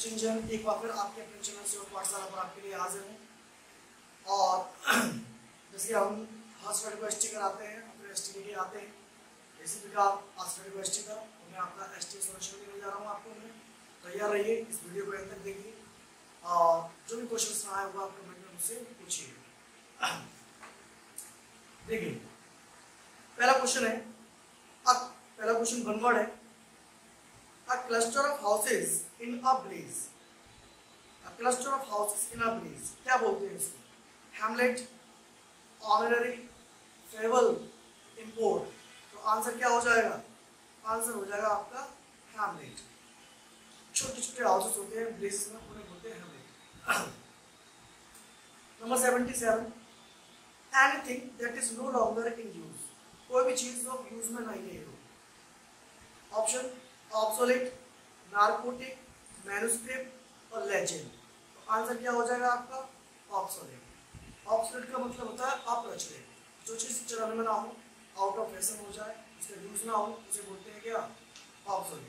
सचिन जैन एक बार फिर आपके अपने चैनल से पाठशाला पर आपके लिए हाजिर हूँ। और जैसे हम हर स्टडी को एसटी कराते हैं, अपने एसटी लेके आते हैं, इसी प्रकार आज स्टडी को एसटी का मैं आपका एसटी सोल्यूशन देने जा रहा हूँ आपको। मैं तैयार रहिए, इस वीडियो को एंड तक देखिए और जो भी क्वेश्चन आया होगा आप कमेंट में मुझसे पूछिए। देखिए पहला क्वेश्चन है, पहला क्वेश्चन वन वर्ड है, a cluster of houses in a blaze, a cluster of houses in a blaze, क्या बोलते हैं इसको? Hamlet, honorary, fable, import. तो आंसर क्या हो जाएगा? आंसर हो जाएगा आपका हैमलेट। छोटे छोटे हाउसेस होते हैं ब्लेजेस में, उन्हें बोलते हैं hamlet. Number 77, anything that is no longer in use, कोई भी चीज जो यूज में नहीं है। ऑप्शन ऑब्सोलेट, नार्कोटिक, मैन्युस्क्रिप्ट और लेजेंड। तो आंसर क्या हो जाएगा आपका? ऑब्सोलेट। ऑब्सोलेट का मतलब होता है अप्रचलित, जो चीज चलन में ना हो, आउट ऑफ फैशन हो जाए, उसका यूज ना हो, उसे बोलते हैं क्या? Obsolete.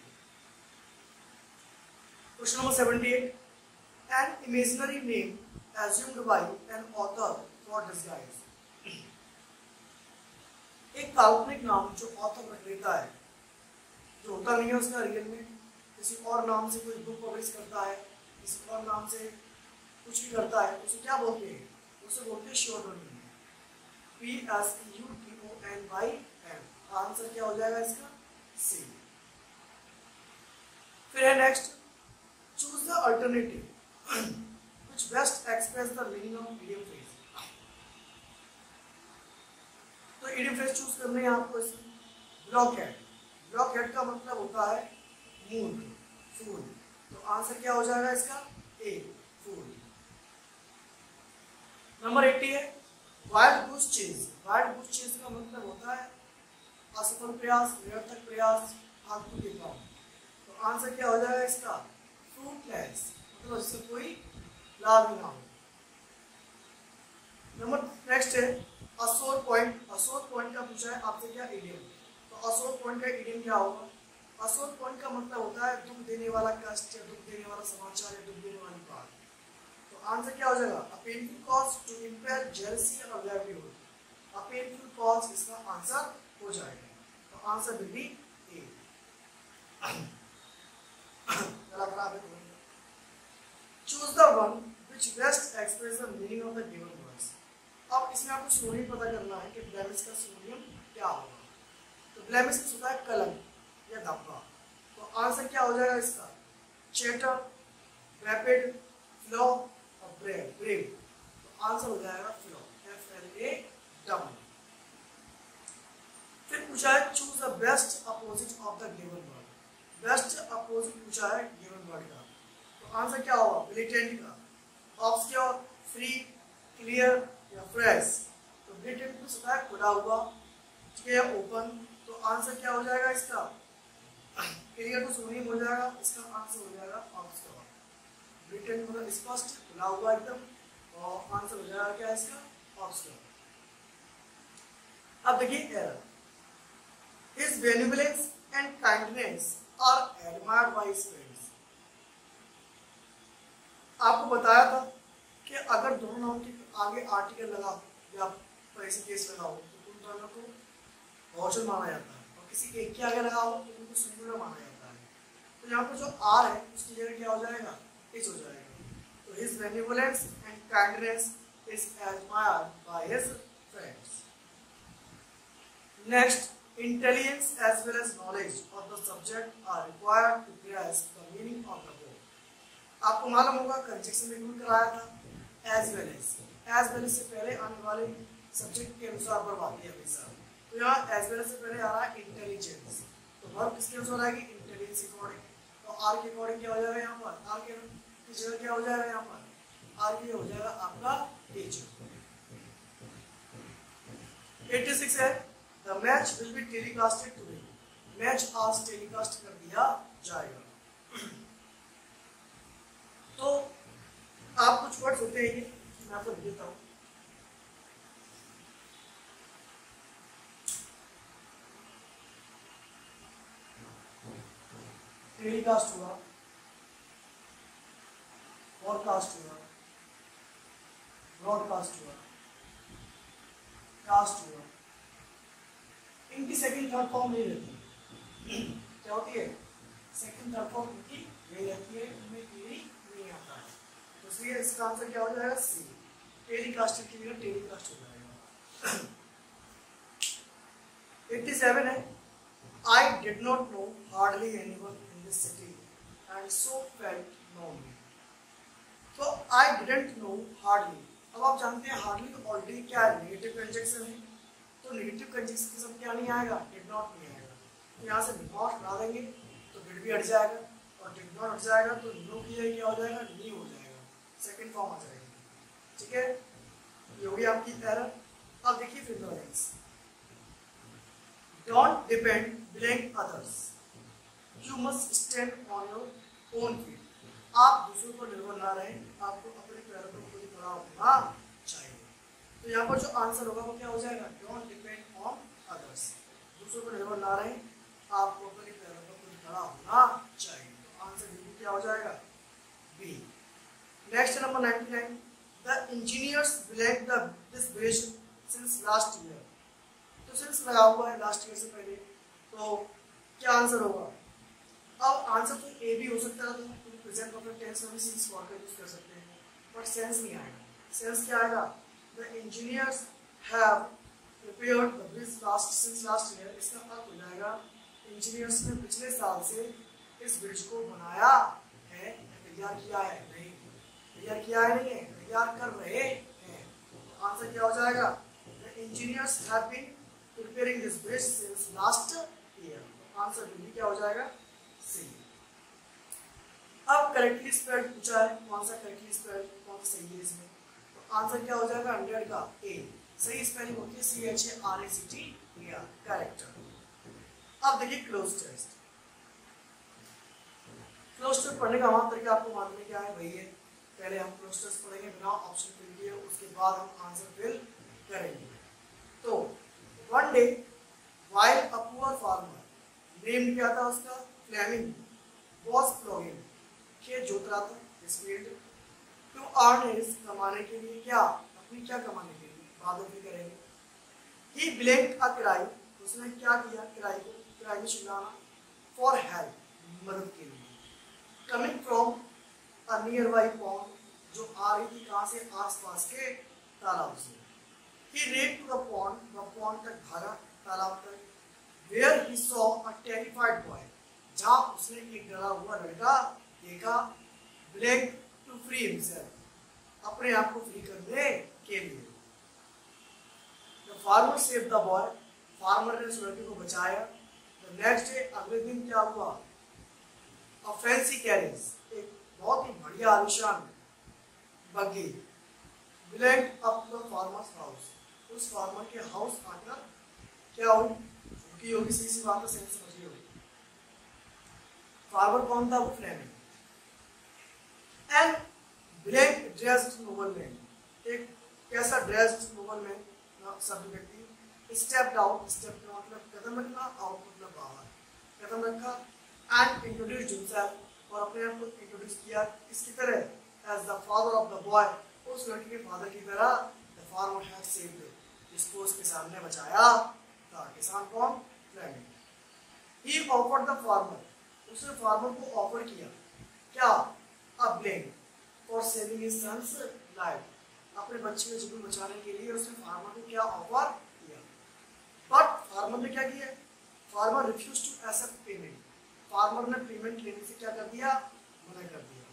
Question number 78, an imaginary name assumed by an author for disguise, एक काल्पनिक नाम जो ऑथर रख लेता है, जो होता नहीं है उसका रियल में, किसी और नाम से कोई बुक पब्लिश करता है, किसी और नाम से कुछ भी करता है, उसे क्या बोलते हैं? उसे बोलते हैं श्योडोनिम, PSEUDONYM। आंसर क्या हो जाएगा इसका? सी। फिर है next, choose the alternative which best express the meaning of idiom phrase. तो इडियम फ्रेज चूज करने हैं आपको इसमें। ब्लॉकहेड, ब्लॉकहेड का मतलब होता है मूर्ख, फूल। तो आंसर क्या हो जाएगा इसका? ए, फूल। नंबर 80 है, wild goose chase. Wild goose chase का मतलब होता है असफल प्रयास, निरर्थक प्रयास, फालतू के काम। तो आंसर क्या हो जाएगा इसका? फ्रूटलेस, मतलब इससे कोई लाभ ना हो। नंबर नेक्स्ट है असोर पॉइंट। असोर पॉइंट का पूछा है आपसे क्या? इडियम। तो असोर पॉइंट का इडियम क्या होगा? असोर पॉइंट का मतलब होता है दुख देने वाला कष्ट, या दुख देने वाला समाचार, या दुख देने वाली बात। तो आंसर क्या हो जाएगा? A painful cause to impair jealousy और लाइवलीहुड। अ पेनफुल कॉज इसका आंसर हो जाएगा। तो आंसर विल बी ए। चला खराब है। Choose the one which best express the meaning of the given words. अब इसमें आपको सिनोनिम पता करना है कि ब्लेमिश का सिनोनिम क्या होगा। तो ब्लेमिश होता है कलंक या धब्बा। तो आंसर क्या हो जाएगा इसका? चैटर, रैपिड, फ्लॉ और ब्रेव, ब्रेव। तो आंसर हो जाएगा फ्लॉ, FLA। फिर पूछा है choose the best opposite of the given word. Best opposite पूछा है गिवन वर्ड का। तो आंसर क्या होगा? ब्लिटेंट का, ऑब्सक्योर, फ्री, क्लियर या फ्रेश। तो ब्लिटेंट में होता है खुला हुआ, ठीक है, या ओपन। तो आंसर क्या हो जाएगा इसका? क्लियर तो सिनोनिम हो जाएगा, इसका आंसर हो जाएगा ऑब्सक्योर। ब्लिटेंट मतलब स्पष्ट, खुला हुआ एकदम, और आंसर हो जाएगा क्या इसका? ऑब्सक्योर। अब देखिए error, his benevolence and kindness are admired by his friends. आपको बताया था कि अगर दोनों नाम के आगे आर्टिकल लगा या ऐसे केस लगा हो तो उन दोनों को बहुवचन माना जाता है, और किसी एक के आगे लगा हो तो उनको सिंगुलर माना जाता है। तो यहाँ पर जो आर है उसकी जगह क्या हो जाएगा? इज हो जाएगा। तो his benevolence and kindness is admired by his friends. Next, intelligence as well as knowledge of the subject are required to grasp the meaning of the word. आपको मालूम होगा कंजक्शन में यूज कराया था as well as. As well as से पहले आने वाले सब्जेक्ट के अनुसार वर्ब आती है हमेशा। तो यहाँ एज वेल एज से पहले आ रहा है इंटेलिजेंस, तो वर्ब किसके अनुसार आएगी? Intelligence according. तो आर के अकॉर्डिंग क्या हो जाएगा यहाँ पर? आर के जगह क्या हो जाएगा यहाँ पर? आर के हो जाएगा आपका एज। 86 है, the match will be telecasted today. Match आज टेलीकास्ट कर दिया जाएगा। तो आप कुछ वर्ड्स होते हैं ये, मैं आपको देता हूँ। टेलीकास्ट हुआ, ब्रॉडकास्ट हुआ, ब्रॉडकास्ट हुआ, कास्ट हुआ। इनकी सेकंड थर्ड फॉर्म नहीं रहती। क्या होती है? सेकंड थर्ड फॉर्म इनकी यही रहती है, इनमें टेली नहीं आता है। तो इसलिए इसका आंसर क्या हो जाएगा? सी। टेलीकास्ट की जगह टेलीकास्ट हो जाएगा। 87 है, I did not know hardly anyone in this city and so felt lonely. तो I didn't know hardly, अब आप जानते हैं hardly तो ऑलरेडी क्या है? नेगेटिव कंजक्शन है, तो नेगेटिव कंजक्शन के साथ क्या नहीं आएगा? डिड नॉट नहीं आएगा। तो यहाँ से डिड नॉट हटा देंगे तो डिड भी हट जाएगा, और डिड नॉट हट जाएगा तो नो की जगह क्या हो जाएगा? नी हो जाएगा, सेकंड फॉर्म आ जाएगी। ठीक है, ये होगी आपकी एरर। अब देखिए फिर the Don't depend blank others. You must stand on your own feet. आप दूसरों पर निर्भर ना रहें, आपको अपने पैरों पर खुद खड़ा होना चाहिए। तो यहाँ पर जो आंसर होगा वो क्या हो जाएगा? Don't depend on others. दूसरों पर निर्भर ना रहें, आपको अपने पैरों पर खुद खड़ा होना चाहिए। तो आंसर बिल्कुल क्या हो जाएगा? B. Next number 99. The engineers built this bridge since last year. तो सिंस लगा हुआ है लास्ट ईयर से पहले, तो क्या आंसर होगा? अब आंसर तो ए भी हो सकता है, तो प्रेजेंट परफेक्ट टेंस में भी सिंस फॉर का यूज कर सकते हैं, बट सेंस नहीं आएगा। सेंस क्या आएगा? The engineers have prepared the bridge since last year. इसका अर्थ हो जाएगा इंजीनियर्स ने पिछले साल से इस ब्रिज को बनाया है, तैयार किया है। नहीं, तैयार किया है नहीं है, तैयार कर रहे हैं। तो आंसर क्या हो जाएगा? The engineers have been preparing this bridge since last year। आंसर भी क्या हो जाएगा? सी। अब करेक्टली स्पेल्ड पूछा है, कौन सा करेक्टली स्पेल्ड, कौन सा सही है इसमें? तो आंसर क्या हो जाएगा? 100 का ए। सही स्पेलिंग होती है CHARACT, करेक्ट। अब देखिए क्लोज टेस्ट। क्लोज टेस्ट पढ़ने का हमारा तरीका आपको मालूम है क्या है? वही है, पहले हम क्लोज टेस्ट पढ़ेंगे बिना ऑप्शन फिल किए, उसके बाद हम आंसर फिल करेंगे। तो One day, while a poor farmer, named क्या था उसका? Fleming, was plowing, खेत जोत रहा था, इस field, to earn his, कमाने के लिए क्या? अपनी क्या कमाने के लिए? बादल भी करेंगे। He blanked a cry, उसने क्या किया? किराए में चिल्लाना, for help, मदद के लिए। Coming from a nearby pond, जो आ रही थी कहाँ से? आसपास के तालाब से। He ran to the pond तक भागा, तालाब तक, where he saw a terrified boy, जहाँ उसने एक डरा हुआ लड़का देखा, begged to free himself, अपने आप को फ्री करने के लिए। The farmer saved the boy, farmer ने उस लड़के को बचाया। The next day, अगले दिन क्या हुआ? A fancy carriage, एक बहुत ही बढ़िया आलिशान बग्गी, belonged up to the farmer's house, उस फार्मर के हाउस आकर क्या हुई? रुकी होगी, सी बात है, सेंस समझिए होगी। फार्मर कौन था? वो Fleming. And black dressed nobleman, एक कैसा ड्रेस्ड नोबलमैन, सभ्य व्यक्ति, स्टेप्ड आउट, स्टेप का मतलब कदम रखना, आउट मतलब बाहर, कदम रखा, एंड इंट्रोड्यूस्ड हिमसेल्फ, और अपने आप को इंट्रोड्यूस किया, किसकी तरह? As the father of the boy, उस लड़के के फादर की तरह। द फार्मर हैड सेव्ड, इसको उसके सामने बचाया था। किसान कौन? Fleming. He offered the farmer, उसने फार्मर को ऑफर किया क्या? A blame for saving his son's life, अपने बच्चे का जीवन बचाने के लिए उसने फार्मर को क्या ऑफर किया? बट फार्मर ने क्या किया? Farmer refuse to accept payment, farmer ने पेमेंट लेने से क्या कर दिया? मना कर दिया।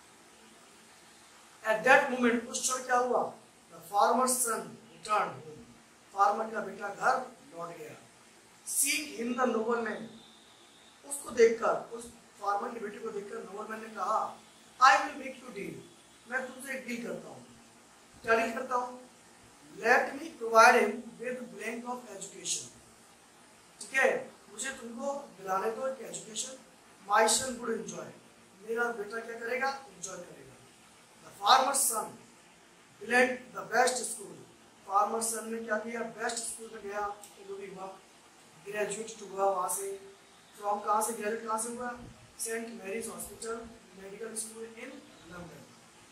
एट दैट मोमेंट, उस क्षण क्या हुआ? The farmer's son return home, farmer का बेटा घर लौट गया। सीइंग हिम द नोबलमैन, उसको देखकर, उस फार्मर के बेटे को देखकर नोबलमैन ने कहा, I will make you deal, मैं तुमसे एक डील करता हूँ। क्या डील करता हूँ? Let me provide him with blank of education, ठीक है, मुझे तुमको दिलाने दो एक education. My son would enjoy, मेरा बेटा क्या करेगा? एंजॉय करेगा। The farmer's son belong the best school, farmer son ने क्या किया? बेस्ट स्कूल में गया, भी हुआ, ग्रेजुएट हुआ वहाँ से। फ्रॉम कहाँ से? ग्रेजुएट कहाँ से हुआ? Saint Mary's hospital medical school in London.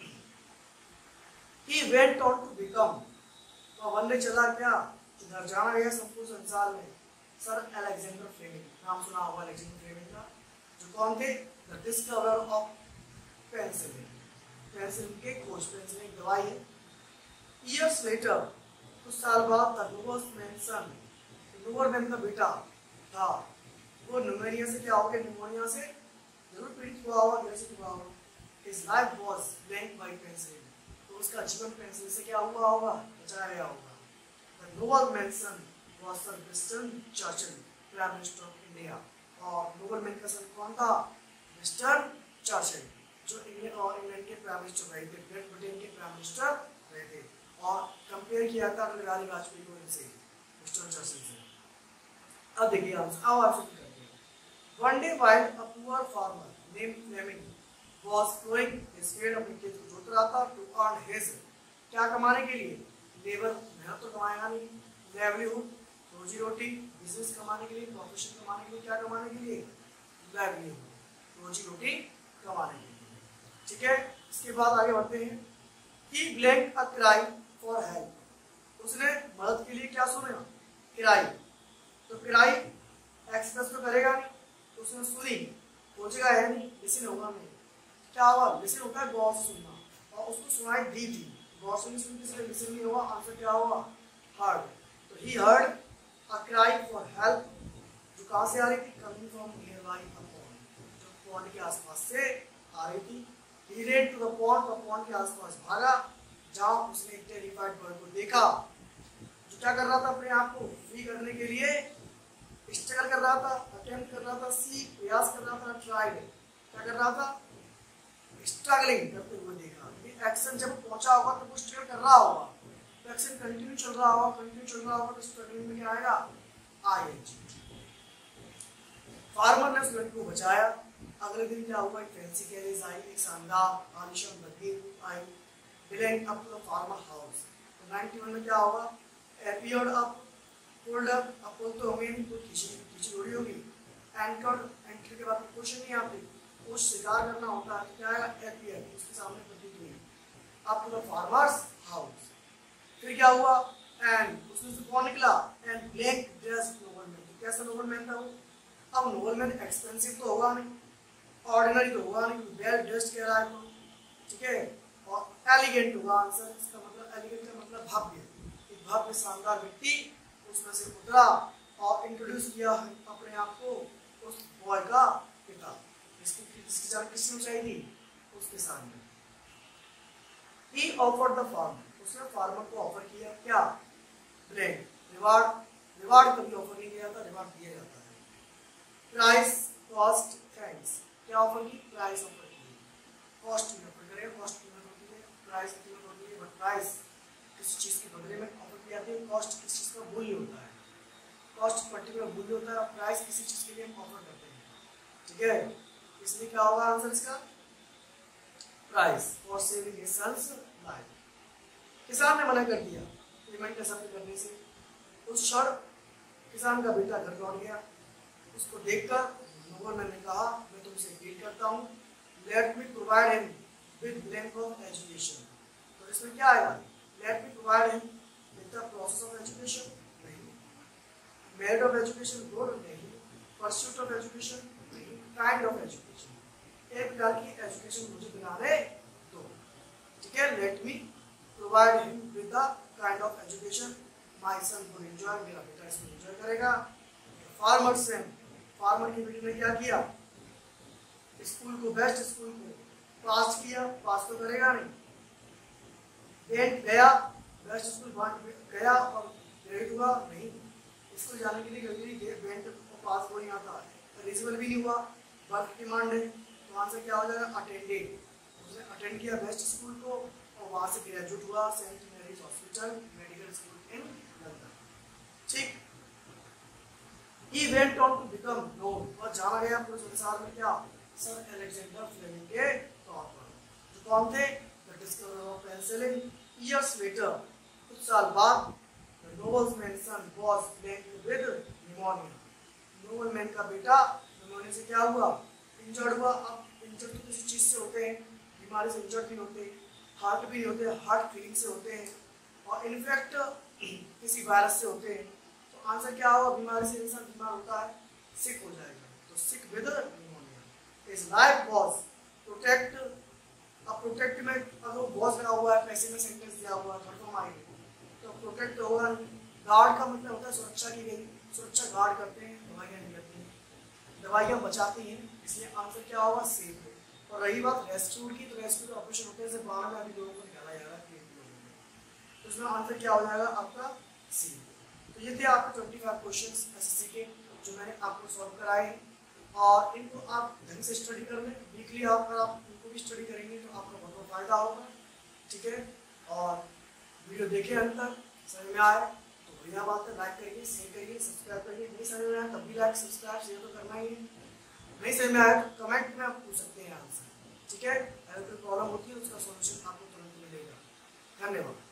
He went on to become, तो बनने चला क्या, इधर जाना गया सबको संसार में, सर अलेक्जेंडर फ्लेमिंग, नाम सुना होगा अलेक्जेंडर फ्लेमिंग का, जो कौन थे, the discoverer of penicillin, penicillin के खोज, पेनिसिलिन एक दवाई है। Years later, कुछ साल बाद द नोबलमैन सन, नोबलमैन का बेटा था, वो न्यूमोनिया से क्या हो गया, न्यूमोनिया से जरूर पीड़ित हुआ होगा, ग्रसित हुआ होगा। His life was blanked by penicillin, तो उसका जीवन पेनिसिलिन से क्या हुआ होगा, बचाया गया होगा। The nobleman's son was Sir Winston Churchill, Prime Minister of India, और नोबलमैन का सन कौन था, विंस्टन चर्चिल, जो इंग्लैंड के प्राइम मिनिस्टर रहे थे, ग्रेट ब्रिटेन के प्राइम मिनिस्टर रहे थे, और कंपेयर किया था अटल बिहारी वाजपेयी को इनसे, विंस्टन चर्चिल से। अब देखिए आंसर, अब आप करते हैं। One day while a poor farmer named Fleming was plowing his field, अपने खेत को जोत रहा था, to earn his, क्या कमाने के लिए, लेबर, मेहनत तो कमाएगा नहीं, livelihood, रोजी रोटी, बिजनेस कमाने के लिए, प्रोफेशन कमाने के लिए, क्या कमाने के लिए, livelihood, रोजी रोटी कमाने के लिए। ठीक है, इसके बाद आगे बढ़ते हैं। He blanked a cry for help, उसने मदद के लिए क्या सुना, क्राई, तो क्राई एक्सप्रेस तो करेगा नहीं, तो उसने सुनी, खोजेगा है नहीं, लिसन होगा नहीं, क्या हुआ, लिसन होता है गौर से सुनना, और उसको सुनाई दी थी, गौर से नहीं सुनती इसलिए लिसन नहीं हुआ, आंसर क्या हुआ, हर्ड, तो he heard a cry for help, जो कहाँ से आ रही थी, coming from nearby a pond, जो पॉन्ड के आसपास से आ रही थी। He ran to the pond, तो पॉन्ड के आसपास भागा, जहाँ उसने एक टेरिफाइड बर्ड को देखा, जो क्या कर रहा था, अपने आप को फ्री करने के लिए स्ट्रगल कर रहा था, अटेम्प्ट कर रहा था, सी प्रयास कर रहा था, ट्राइड, क्या कर रहा था, स्ट्रगलिंग करते हुए देखा। ये एक्शन जब पहुंचा होगा तो वो स्ट्रगल कर रहा होगा, तो एक्शन कंटिन्यू चल रहा होगा, कंटिन्यू चल रहा होगा, तो स्ट्रगलिंग में क्या आएगा, आईएनजी। फार्मर ने उस लड़की को बचाया। अगले दिन क्या हुआ, एक फैंसी कैरेज आई, एक शानदार आलिशान बग्गी आई, belong up to the farmer house. तो 91 में क्या होगा, अपीयर्ड अप, पुल्ड अप, अब पुल तो होंगे नहीं, पुल खींची जोड़ी होगी, एंकर्ड, एंकर के बाद क्वेश्चन नहीं आते, कुछ शिकार करना होता है, तो क्या आएगा, अपीयर, उसके सामने प्रतीत हुई, up to the farmer's house. फिर क्या हुआ, एंड उसमें से कौन निकला, एंड ब्लैक ड्रेस नोबलमैन, तो कैसा नोबलमैन था वो, अब नोबलमैन एक्सपेंसिव तो होगा नहीं, ऑर्डिनरी तो होगा नहीं, वेल ड्रेस्ड कह रहा है तो, ठीक है, और एलिगेंट होगा आंसर, इसका मतलब एलिगेंट का मतलब भव्य, एक भव्य शानदार व्यक्ति उसमें से उतरा और इंट्रोड्यूस किया अपने आप को उस बॉय का पिता, जिसकी जान किसने चाहिए थी, उसके सामने। He offered the farmer, उसने फार्मर को ऑफर किया क्या, ब्लेंड, रिवार्ड, रिवार्ड कभी ऑफर नहीं किया था, रिवार्ड दिया जाता है। प्राइस, कॉस्ट, थैंक्स, क्या ऑफर की, प्राइस ऑफर की, कॉस्ट में ऑफर करेगा, कॉस्ट कीमत होती है, प्राइस कीमत होती है, बट प्राइस किसी चीज के बदले में ऑफर की जाती है, कॉस्ट किसी चीज का मूल्य होता है, कॉस्ट पर्टिकुलर मूल्य होता है, प्राइस किसी चीज के लिए हम ऑफर करते हैं, ठीक है। इसलिए क्या होगा आंसर इसका, price for saving his son's life. किसान ने मना कर दिया पेमेंट एक्सेप्ट करने से। उस क्षण किसान का बेटा घर लौट गया, उसको देखकर नोबलमैन ने कहा, मैं तुमसे डील करता हूँ, let me provide him with blank of education. तो इसमें क्या आएगा, let me provide him with the process of education, नहीं, मेरिट ऑफ एजुकेशन, गुड, नहीं, परस्यूट ऑफ एजुकेशन, नहीं, काइंड ऑफ एजुकेशन, एक प्रकार की एजुकेशन मुझे दिलाने दो, ठीक है। Let me provide him with the kind of education my son will enjoy, मेरा बेटा इसमें एंजॉय करेगा। फार्मर से, फार्मर की बेटी ने क्या किया, स्कूल को, बेस्ट स्कूल को पास किया, पास तो करेगा नहीं, वेंट गया, बेस्ट स्कूल गया और ग्रेड हुआ नहीं, स्कूल जाने के लिए कभी वेंट पास हो नहीं आता, एलिजिबल भी नहीं हुआ, वर्क डिमांड है, तो आंसर क्या हो जाएगा, अटेंडेड, उसने अटेंड किया बेस्ट स्कूल को और वहां से ग्रेजुएट हुआ Saint Mary's hospital medical school in London, ठीक। He went on to become known, और जाना गया पूरे संसार में क्या, सर अलेक्जेंडर फ्लेमिंग के तौर पर, जो कौन थे, the discoverer of penicillin. Years later, कुछ साल बाद, the nobleman's son was plagued with pneumonia, nobleman का बेटा निमोनिया से क्या हुआ, इंजर्ड हुआ। अब इंजर्ड तो किसी चीज से होते हैं, बीमारी से इंजर्ड नहीं होते, हार्ट भी होते हैं, हार्ट फीलिंग से होते हैं, और इनफैक्ट किसी वायरस से होते हैं। तो आंसर क्या होगा, बीमारी से इंसान बीमार होता है, सिक हो जाएगा। तो sick with pneumonia is like was protect. अब प्रोटेक्ट में अगर वॉज लगा हुआ है, पैसे में सेंटेंस दिया हुआ है, कंफर्म आएगी तो प्रोटेक्ट होगा। गार्ड का मतलब होता है सुरक्षा की गई, सुरक्षा गार्ड करते हैं, दवाइयाँ नहीं करती हैं, दवाइयाँ बचाती हैं, इसलिए आंसर क्या होगा, सेफ है। और रही बात रेस्क्यू की, तो रेस्क्यू का ऑपरेशन होते हैं, जैसे बाढ़ में अभी लोगों को निकाला जा रहा है, तो इसमें आंसर क्या हो जाएगा आपका सी। तो ये थे आपके 25 क्वेश्चंस एसएससी के जो मैंने आपको सॉल्व कराए हैं, और इनको आप ढंग से स्टडी कर लें। वीकली अगर आप इनको भी स्टडी करेंगे तो आपका बहुत फायदा होगा, ठीक है। और वीडियो देखें अंत तक, समझ में आए तो बढ़िया बात है, लाइक करिए, शेयर करिए, सब्सक्राइब करिए। नहीं समझ में आए तब भी लाइक सब्सक्राइब शेयर तो करना ही है। नहीं समझ में आए तो कमेंट में आप पूछ सकते हैं आंसर, ठीक है। अगर कोई प्रॉब्लम होती है उसका सॉल्यूशन आपको तुरंत मिलेगा। धन्यवाद।